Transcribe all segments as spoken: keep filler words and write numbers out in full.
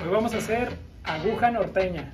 Hoy vamos a hacer aguja norteña.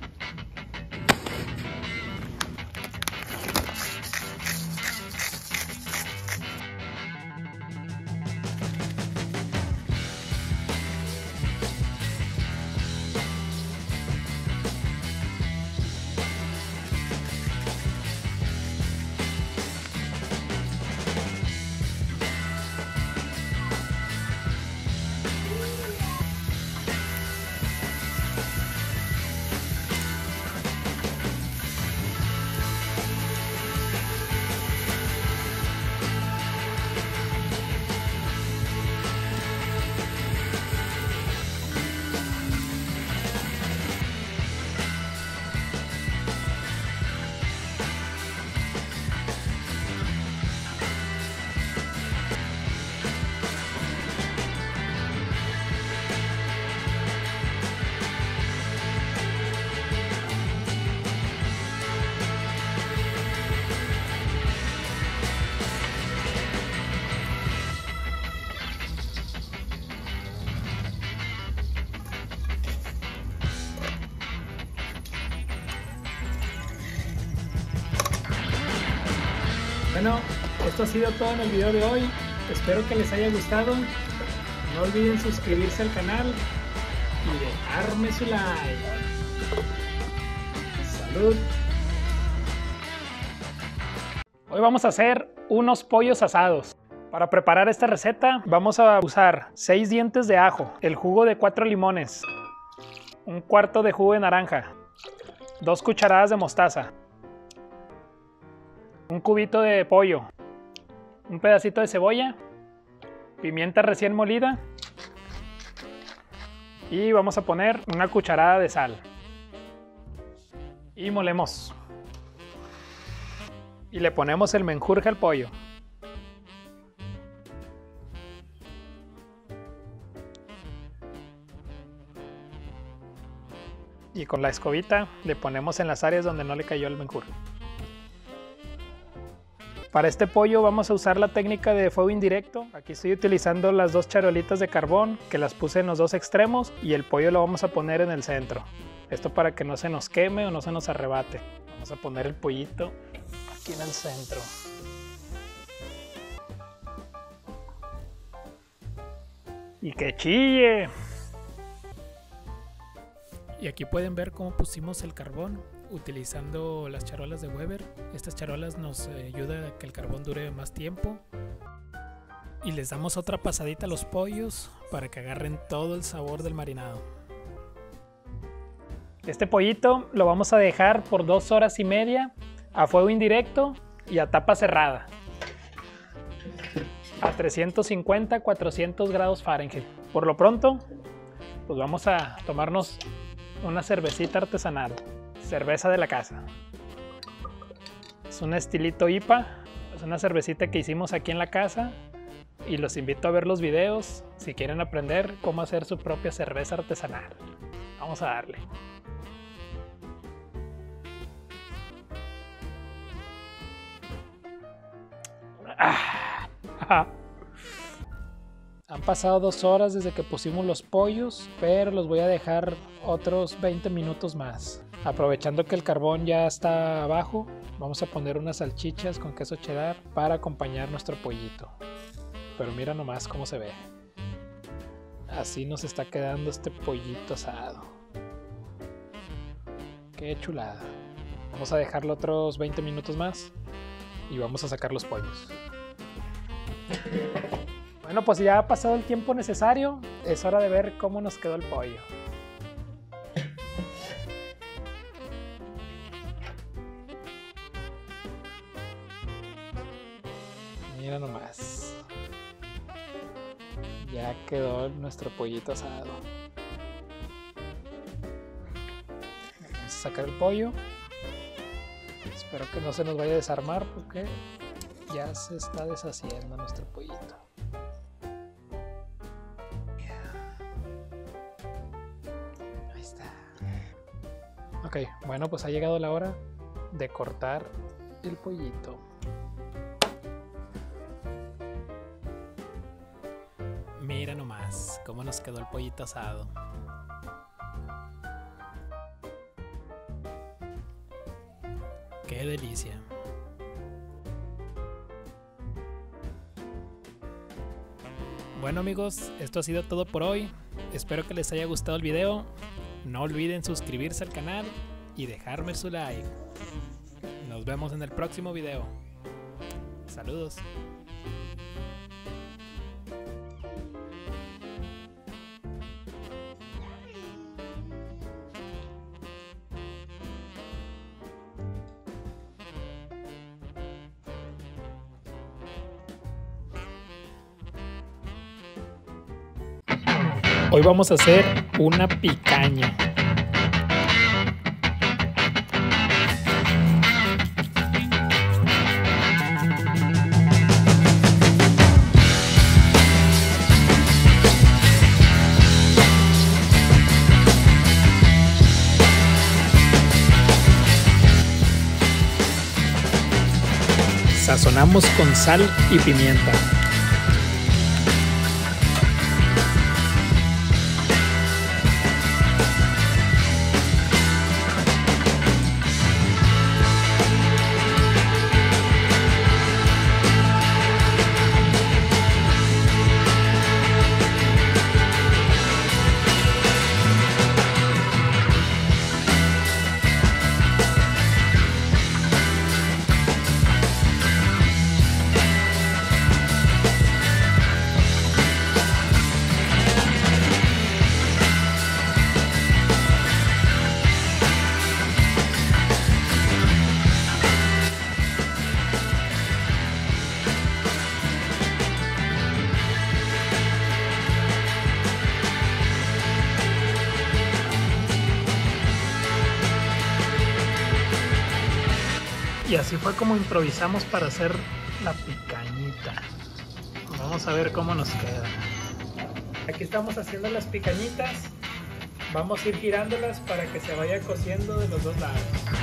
Bueno, esto ha sido todo en el video de hoy. Espero que les haya gustado. No olviden suscribirse al canal y dejarme su like. Salud. Hoy vamos a hacer unos pollos asados. Para preparar esta receta vamos a usar seis dientes de ajo, el jugo de cuatro limones, un cuarto de jugo de naranja, dos cucharadas de mostaza, un cubito de pollo, un pedacito de cebolla, pimienta recién molida y vamos a poner una cucharada de sal. Y molemos. Y le ponemos el menjurje al pollo. Y con la escobita le ponemos en las áreas donde no le cayó el menjurje. Para este pollo vamos a usar la técnica de fuego indirecto. Aquí estoy utilizando las dos charolitas de carbón que las puse en los dos extremos y el pollo lo vamos a poner en el centro. Esto para que no se nos queme o no se nos arrebate. Vamos a poner el pollito aquí en el centro. ¡Y que chille! Y aquí pueden ver cómo pusimos el carbón utilizando las charolas de Weber. Estas charolas nos ayudan a que el carbón dure más tiempo. Y les damos otra pasadita a los pollos para que agarren todo el sabor del marinado. Este pollito lo vamos a dejar por dos horas y media a fuego indirecto y a tapa cerrada. A trescientos cincuenta a cuatrocientos grados Fahrenheit. Por lo pronto, pues vamos a tomarnos una cervecita artesanal. Cerveza de la casa. Es un estilito I P A. Es una cervecita que hicimos aquí en la casa. Y los invito a ver los videos si quieren aprender cómo hacer su propia cerveza artesanal. Vamos a darle. Ah. Han pasado dos horas desde que pusimos los pollos, pero los voy a dejar otros veinte minutos más. Aprovechando que el carbón ya está abajo, vamos a poner unas salchichas con queso cheddar para acompañar nuestro pollito. Pero mira nomás cómo se ve. Así nos está quedando este pollito asado. Qué chulada. Vamos a dejarlo otros veinte minutos más y vamos a sacar los pollos. Bueno, pues ya ha pasado el tiempo necesario. Es hora de ver cómo nos quedó el pollo. Mira nomás. Ya quedó nuestro pollito asado. Vamos a sacar el pollo. Espero que no se nos vaya a desarmar porque ya se está deshaciendo nuestro pollito. Ahí está. Ok, bueno, pues ha llegado la hora de cortar el pollito. Mira nomás cómo nos quedó el pollito asado. ¡Qué delicia! Bueno amigos, esto ha sido todo por hoy. Espero que les haya gustado el video. No olviden suscribirse al canal y dejarme su like. Nos vemos en el próximo video. Saludos. Hoy vamos a hacer una picaña. Sazonamos con sal y pimienta. Y así fue como improvisamos para hacer la picañita. Vamos a ver cómo nos queda. Aquí estamos haciendo las picañitas. Vamos a ir girándolas para que se vaya cociendo de los dos lados.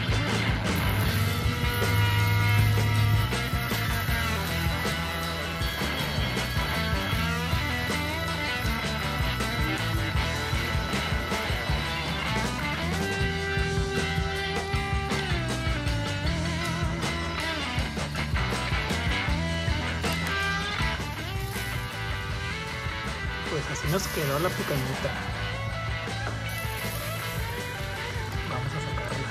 Pues así nos quedó la picañita. Vamos a sacarla.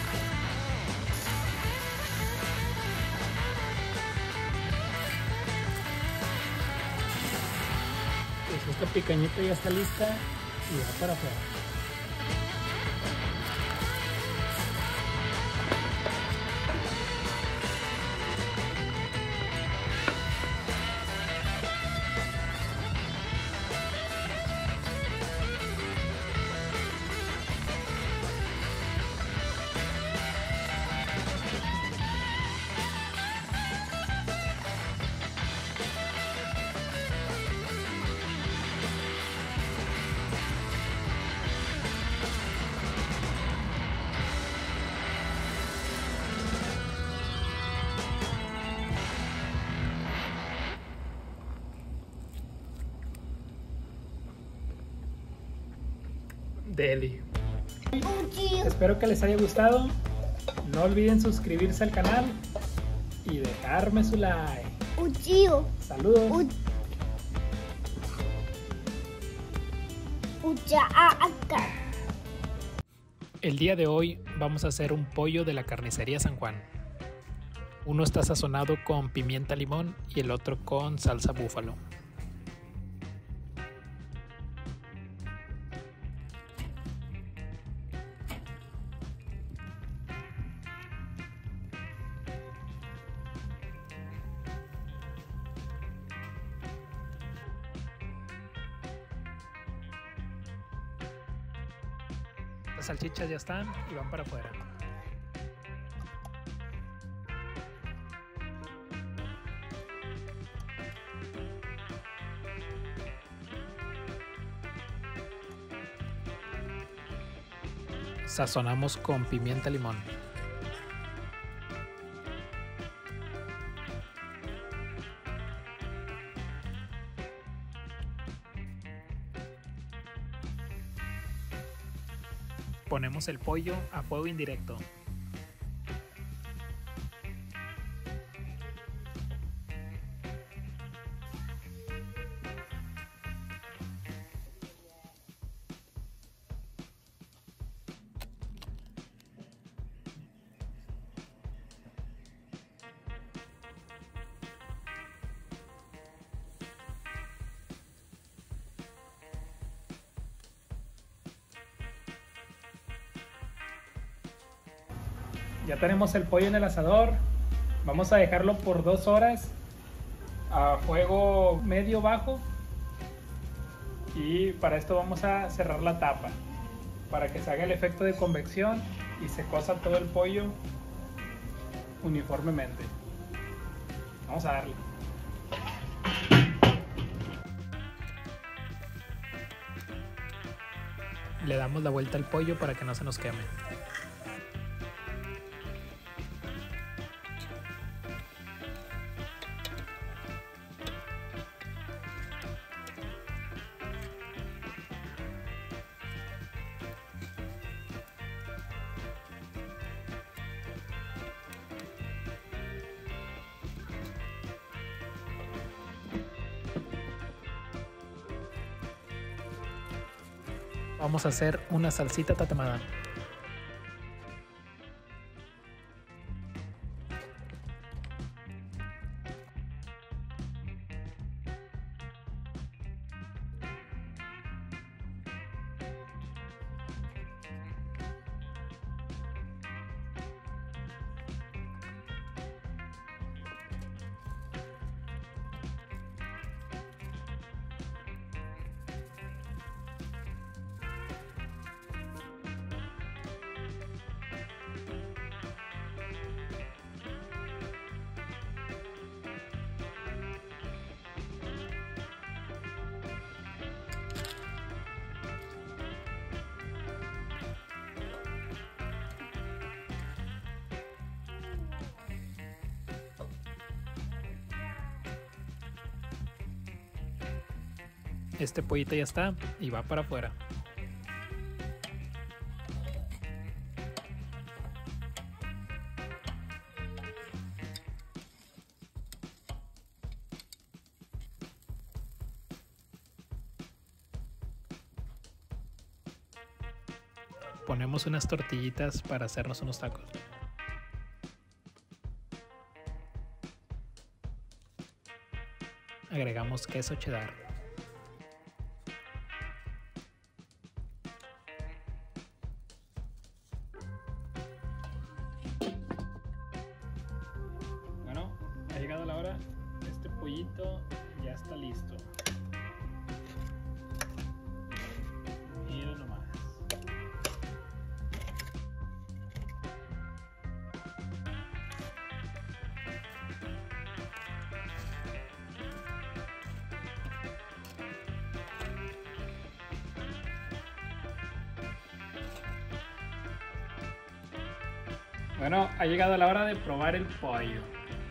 Pues esta picañita ya está lista y va para afuera. Deli. Espero que les haya gustado. No olviden suscribirse al canal y dejarme su like. Uchío. Saludos. Uchaaka. El día de hoy vamos a hacer un pollo de la carnicería San Juan. Uno está sazonado con pimienta limón y el otro con salsa búfalo. Las salchichas ya están y van para afuera. Sazonamos con pimienta limón. Ponemos el pollo a fuego indirecto. Ya tenemos el pollo en el asador. Vamos a dejarlo por dos horas a fuego medio bajo. Y para esto vamos a cerrar la tapa para que se haga el efecto de convección y se cosa todo el pollo uniformemente. Vamos a darle. Le damos la vuelta al pollo para que no se nos queme. Vamos a hacer una salsita tatemada. Este pollito ya está y va para afuera. Ponemos unas tortillitas para hacernos unos tacos. Agregamos queso cheddar. Bueno, ha llegado la hora. Este pollito ya está listo. Mira nomás. Bueno, ha llegado la hora de probar el pollo.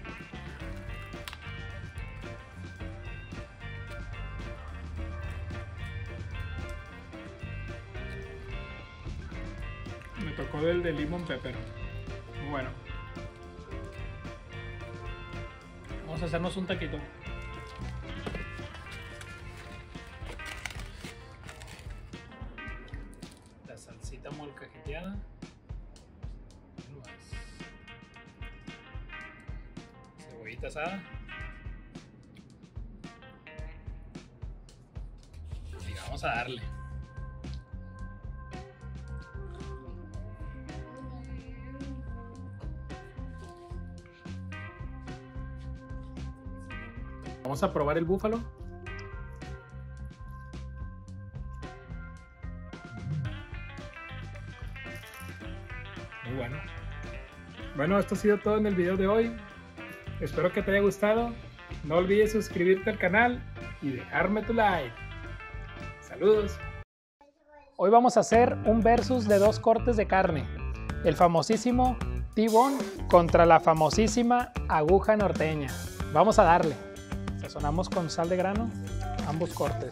Me tocó del de limón pepper. Muy bueno. Vamos a hacernos un taquito. La salsita molcajeteada. Cebollita asada. Y vamos a darle. Vamos a probar el búfalo. Muy bueno. Bueno, esto ha sido todo en el video de hoy. Espero que te haya gustado. No olvides suscribirte al canal y dejarme tu like. Saludos. Hoy vamos a hacer un versus de dos cortes de carne. El famosísimo T-bone contra la famosísima aguja norteña. Vamos a darle. Sazonamos con sal de grano ambos cortes.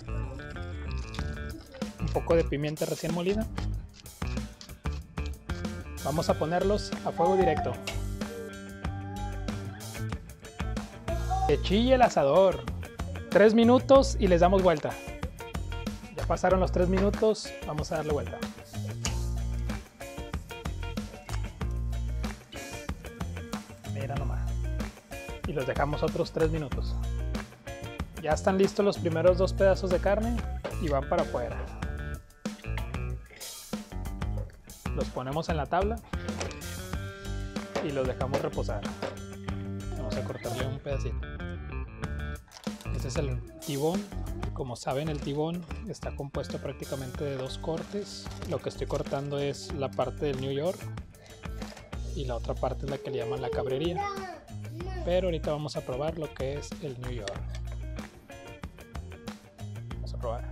Un poco de pimienta recién molida. Vamos a ponerlos a fuego directo. Que chille el asador. Tres minutos y les damos vuelta. Ya pasaron los tres minutos, vamos a darle vuelta. Mira nomás. Y los dejamos otros tres minutos. Ya están listos los primeros dos pedazos de carne y van para afuera. Los ponemos en la tabla. y los dejamos reposar. Vamos a cortarle un pedacito. Este es el tibón. Como saben, el tibón está compuesto prácticamente de dos cortes. Lo que estoy cortando es la parte del New York y la otra parte es la que le llaman la cabrería. Pero ahorita vamos a probar lo que es el New York. Vamos a probar.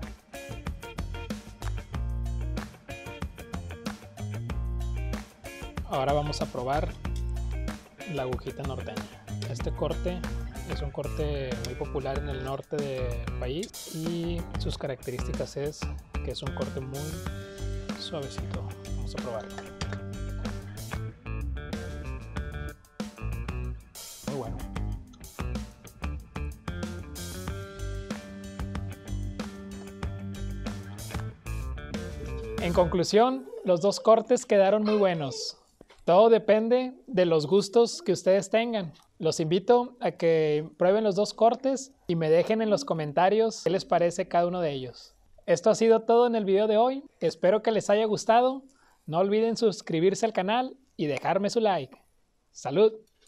Ahora vamos a probar la agujita norteña. Este corte es un corte muy popular en el norte del país y sus características es que es un corte muy suavecito. Vamos a probarlo. Muy bueno. En conclusión, los dos cortes quedaron muy buenos. Todo depende de los gustos que ustedes tengan. Los invito a que prueben los dos cortes y me dejen en los comentarios qué les parece cada uno de ellos. Esto ha sido todo en el video de hoy. Espero que les haya gustado. No olviden suscribirse al canal y dejarme su like. ¡Salud!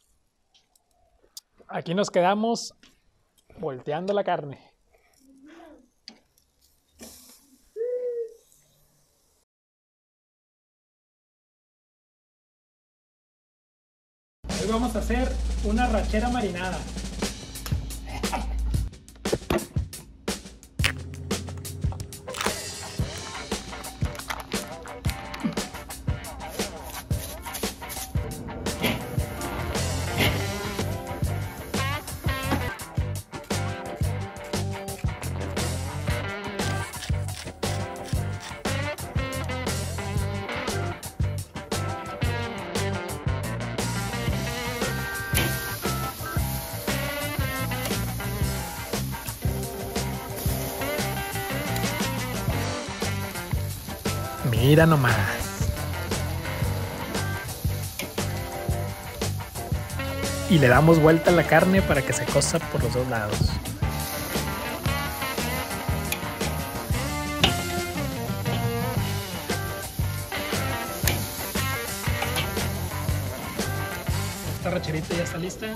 Aquí nos quedamos volteando la carne. Hoy vamos a hacer una arrachera marinada. Mira nomás. Y le damos vuelta a la carne para que se cosa por los dos lados. Esta racherita ya está lista.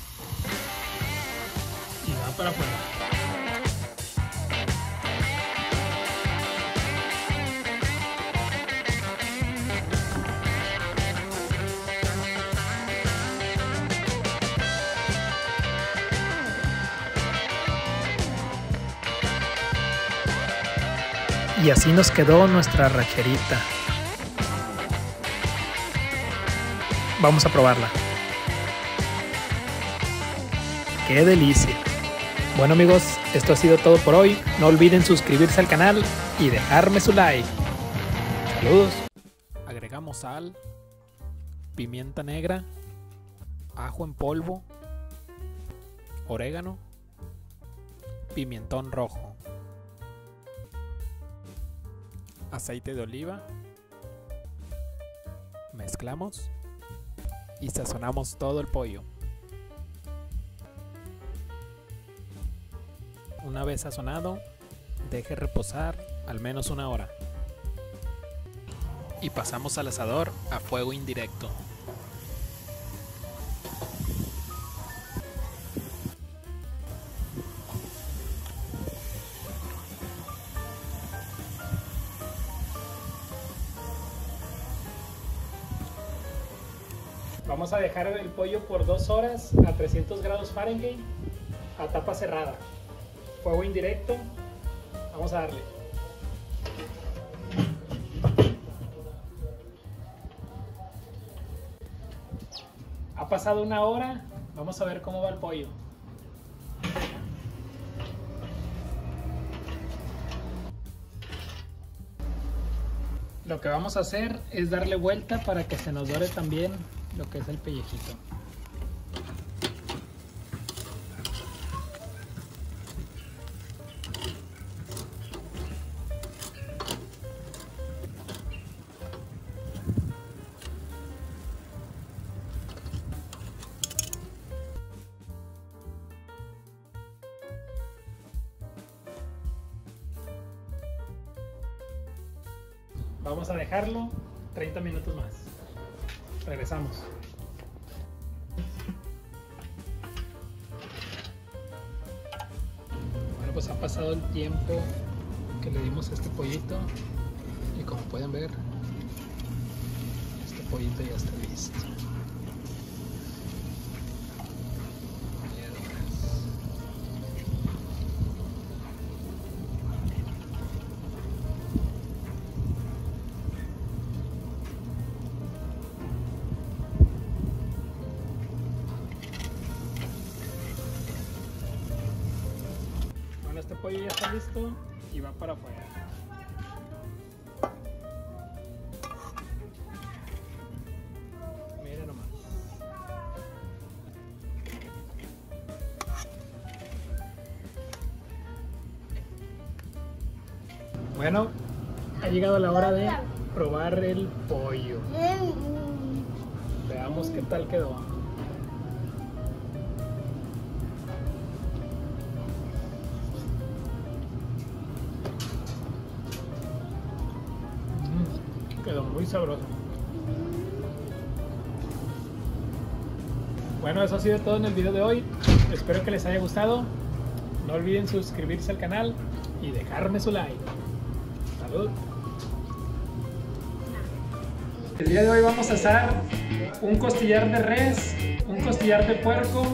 Y va para afuera. Y así nos quedó nuestra racherita. Vamos a probarla. ¡Qué delicia! Bueno amigos, esto ha sido todo por hoy. No olviden suscribirse al canal y dejarme su like. Saludos. Agregamos sal, pimienta negra, ajo en polvo, orégano, pimentón rojo, aceite de oliva, mezclamos y sazonamos todo el pollo. Una vez sazonado, deje reposar al menos una hora y pasamos al asador a fuego indirecto. Vamos a dejar el pollo por dos horas a trescientos grados Fahrenheit a tapa cerrada. Fuego indirecto. Vamos a darle. Ha pasado una hora. Vamos a ver cómo va el pollo. Lo que vamos a hacer es darle vuelta para que se nos dore también lo que es el pellejito. Vamos a dejarlo treinta minutos más. Regresamos. Bueno, pues ha pasado el tiempo que le dimos a este pollito y como pueden ver, este pollito ya está listo. Este pollo ya está listo y va para afuera. Miren nomás. Bueno, ha llegado la hora de probar el pollo. Veamos qué tal quedó. Quedó muy sabroso. Bueno, eso ha sido todo en el video de hoy. Espero que les haya gustado. No olviden suscribirse al canal y dejarme su like. Salud. El día de hoy vamos a asar un costillar de res, un costillar de puerco.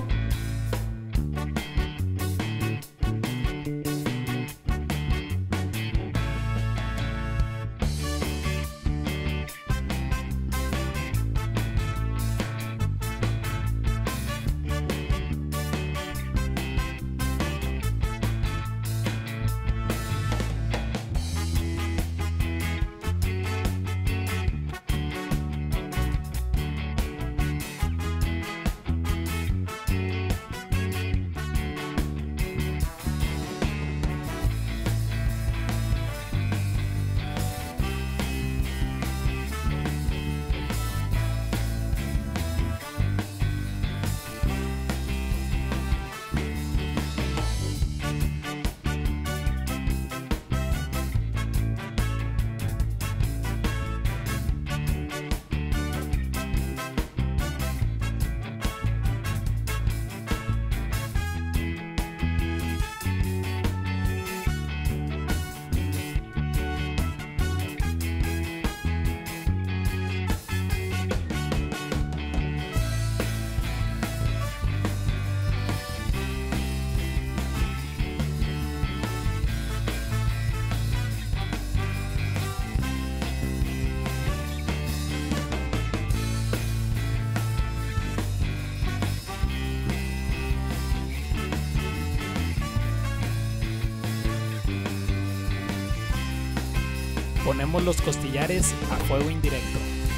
Ponemos los costillares a fuego indirecto.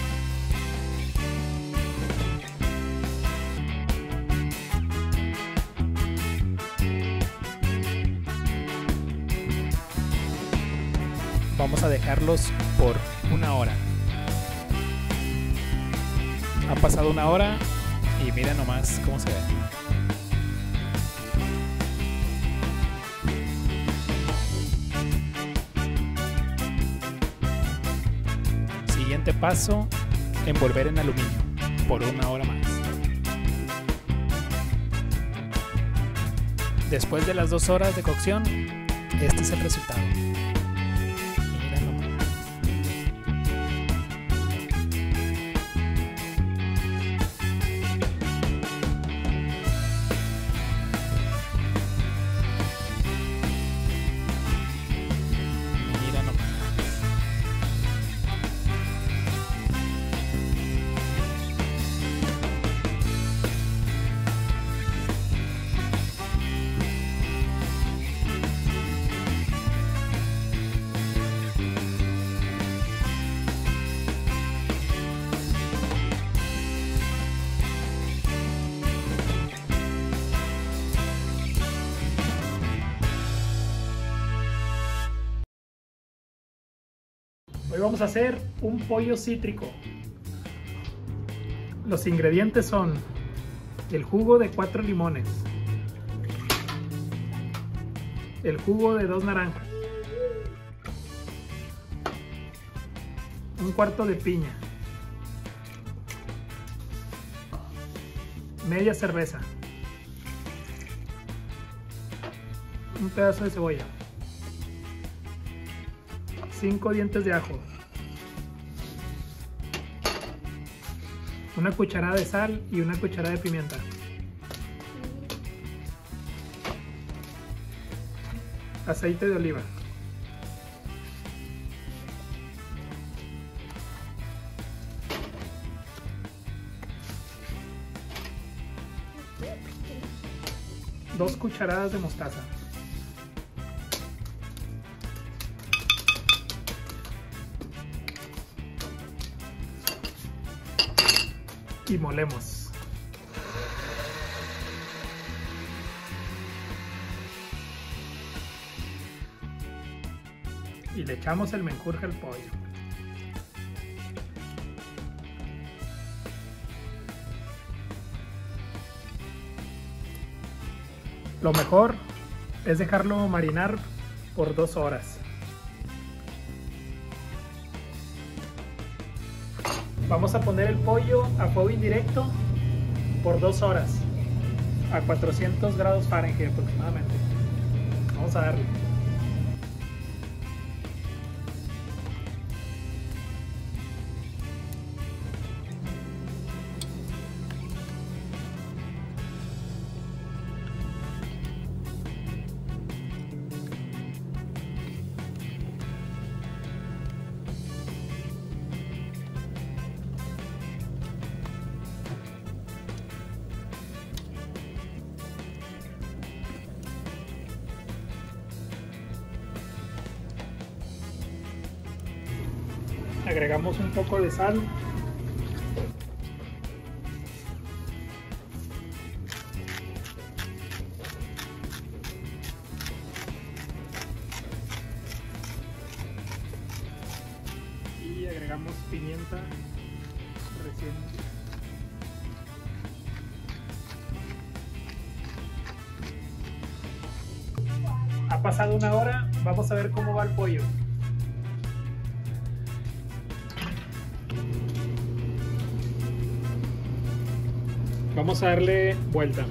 Vamos a dejarlos por una hora. Ha pasado una hora y miren nomás cómo se ve. Siguiente paso, envolver en aluminio por una hora más. Después de las dos horas de cocción, este es el resultado. Mira nomás. Mira nomás. Hoy vamos a hacer un pollo cítrico. Los ingredientes son el jugo de cuatro limones, el jugo de dos naranjas, un cuarto de piña, media cerveza, un pedazo de cebolla, cinco dientes de ajo, una cucharada de sal y una cucharada de pimienta. Aceite de oliva. Dos cucharadas de mostaza. Y molemos. Y le echamos el menjurje al pollo. Lo mejor es dejarlo marinar por dos horas. Vamos a poner el pollo a fuego indirecto por dos horas a cuatrocientos grados Fahrenheit aproximadamente. Vamos a darle. Agregamos un poco de sal. Y agregamos pimienta recién. Ha pasado una hora, vamos a ver cómo va el pollo. Vamos a darle vuelta.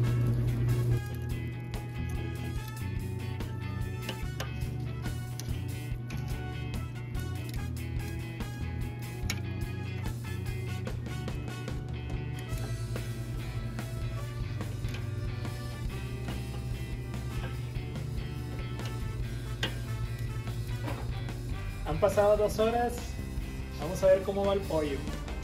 Han pasado dos horas. Vamos a ver cómo va el pollo.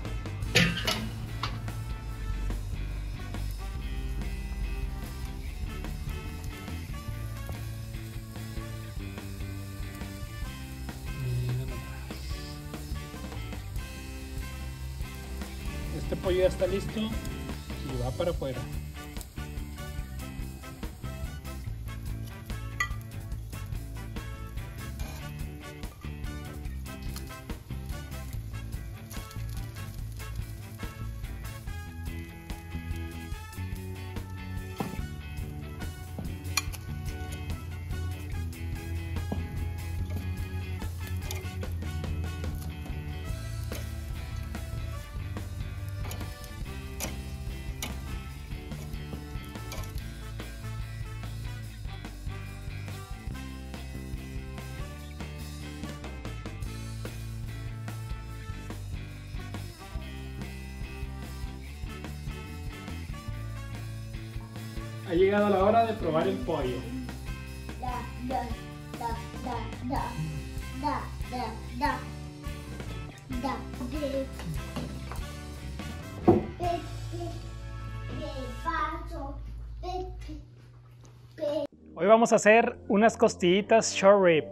Este pollo ya está listo y va para afuera. Ha llegado la hora de probar el pollo. Da, da, da, da, da, da, da, da, da, de, pe, pe, pe, paso, pe, pe, pe. Hoy vamos a hacer unas costillitas short rib.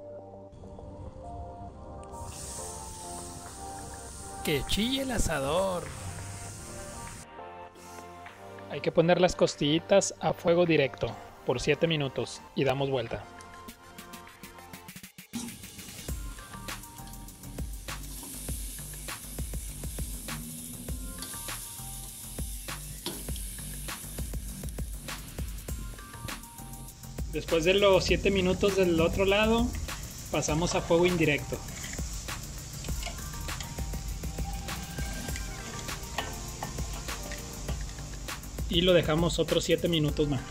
Que chille el asador. Hay que poner las costillitas a fuego directo por siete minutos y damos vuelta. Después de los siete minutos del otro lado, pasamos a fuego indirecto. y lo dejamos otros siete minutos más.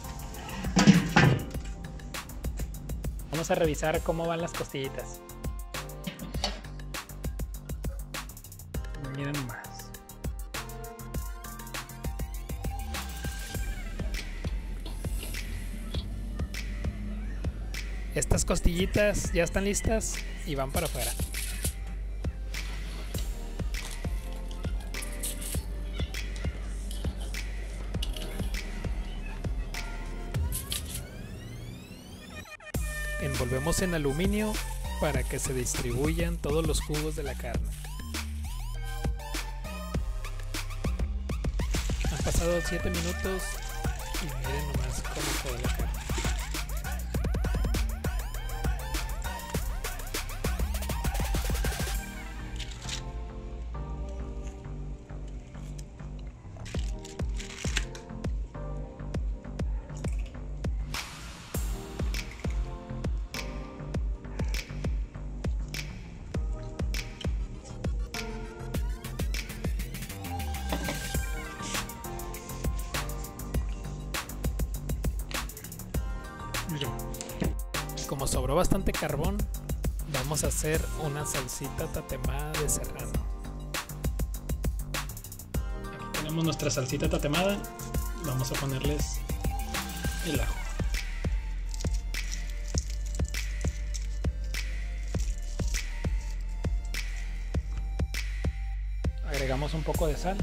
Vamos a revisar cómo van las costillitas. Miren nomás. Estas costillitas ya están listas y van para afuera. Envolvemos en aluminio para que se distribuyan todos los jugos de la carne. Han pasado siete minutos y miren nomás cómo quedó la carne. Como sobró bastante carbón, vamos a hacer una salsita tatemada de serrano. Aquí tenemos nuestra salsita tatemada. Vamos a ponerles el ajo. Agregamos un poco de sal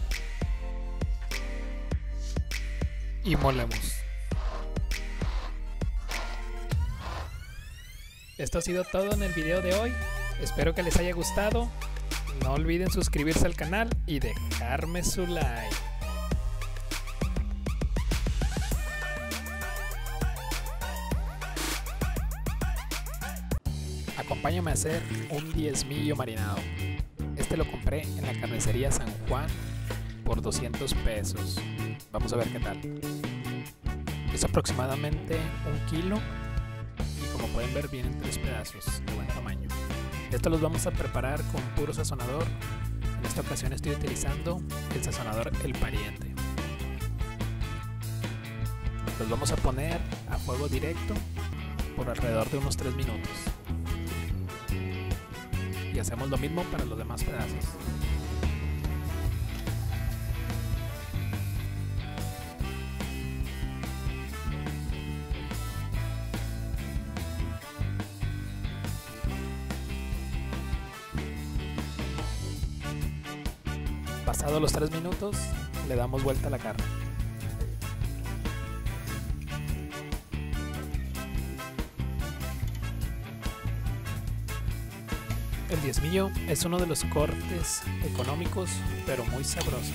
y molemos. Esto ha sido todo en el video de hoy. Espero que les haya gustado. No olviden suscribirse al canal y dejarme su like. Acompáñame a hacer un diezmillo marinado. Este lo compré en la carnicería San Juan por doscientos pesos. Vamos a ver qué tal. Es aproximadamente un kilo. Como pueden ver, vienen tres pedazos de buen tamaño. Estos los vamos a preparar con puro sazonador. En esta ocasión estoy utilizando el sazonador El Pariente. Los vamos a poner a fuego directo por alrededor de unos tres minutos. Y hacemos lo mismo para los demás pedazos. Pasados los tres minutos, le damos vuelta a la carne. El diezmillo es uno de los cortes económicos, pero muy sabrosos.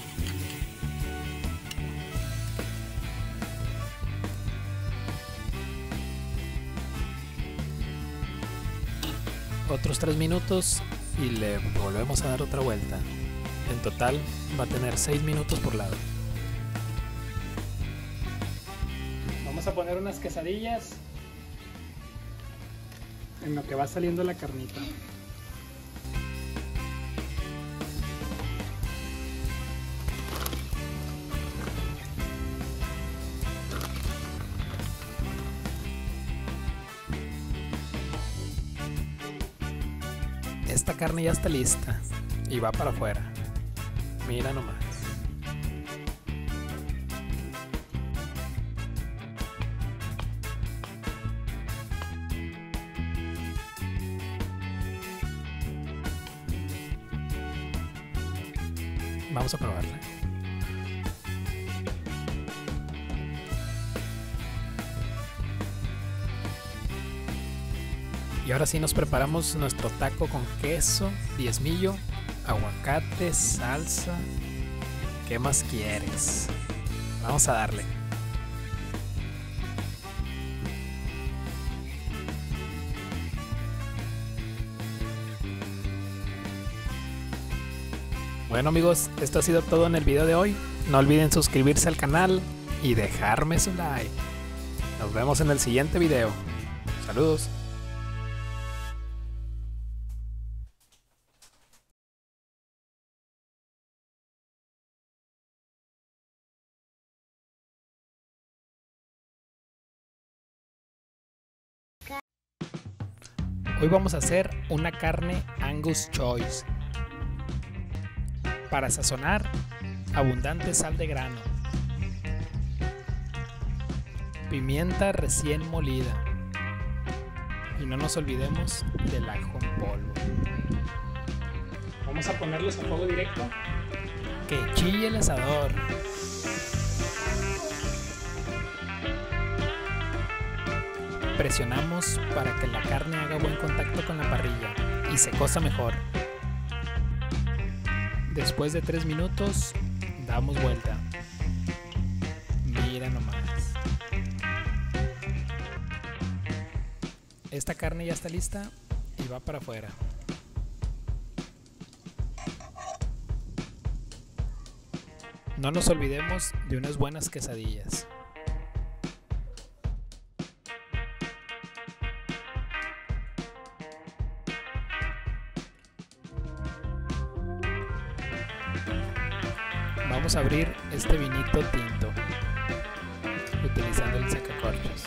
Otros tres minutos y le volvemos a dar otra vuelta. En total va a tener seis minutos por lado. Vamos a poner unas quesadillas en lo que va saliendo la carnita. Esta carne ya está lista y va para afuera. Mira nomás. Vamos a probarla. Y ahora sí nos preparamos nuestro taco con queso, diezmillo, aguacate, salsa. ¿Qué más quieres? Vamos a darle. Bueno amigos, esto ha sido todo en el video de hoy. No olviden suscribirse al canal y dejarme su like. Nos vemos en el siguiente video. Saludos. Hoy vamos a hacer una carne Angus Choice. Para sazonar, abundante sal de grano, pimienta recién molida y no nos olvidemos del ajo en polvo. Vamos a ponerlos a fuego directo. Que chille el asador. Presionamos para que la carne haga buen contacto con la parrilla y se cosa mejor. Después de tres minutos, damos vuelta. Mira nomás. Esta carne ya está lista y va para afuera. No nos olvidemos de unas buenas quesadillas. Vamos a abrir este vinito tinto utilizando el sacacorchos.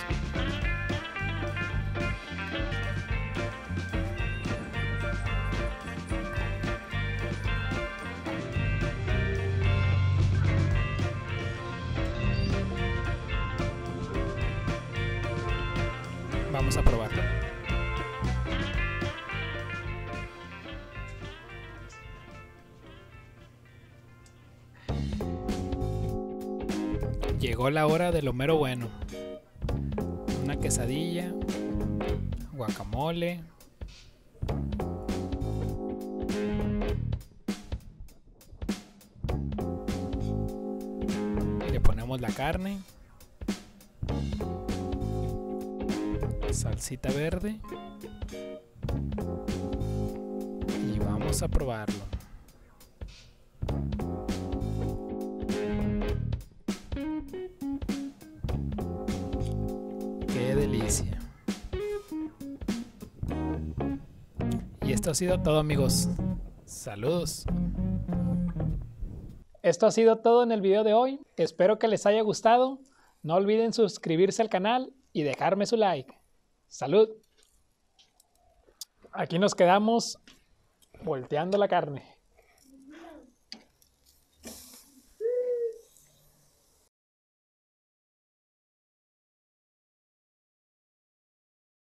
Vamos a probarlo. Llegó la hora de lo mero bueno. Una quesadilla, guacamole, le ponemos la carne, salsita verde y vamos a probarlo. ¡Qué delicia! Y esto ha sido todo, amigos. Saludos. Esto ha sido todo en el video de hoy. Espero que les haya gustado. No olviden suscribirse al canal y dejarme su like. ¡Salud! Aquí nos quedamos volteando la carne.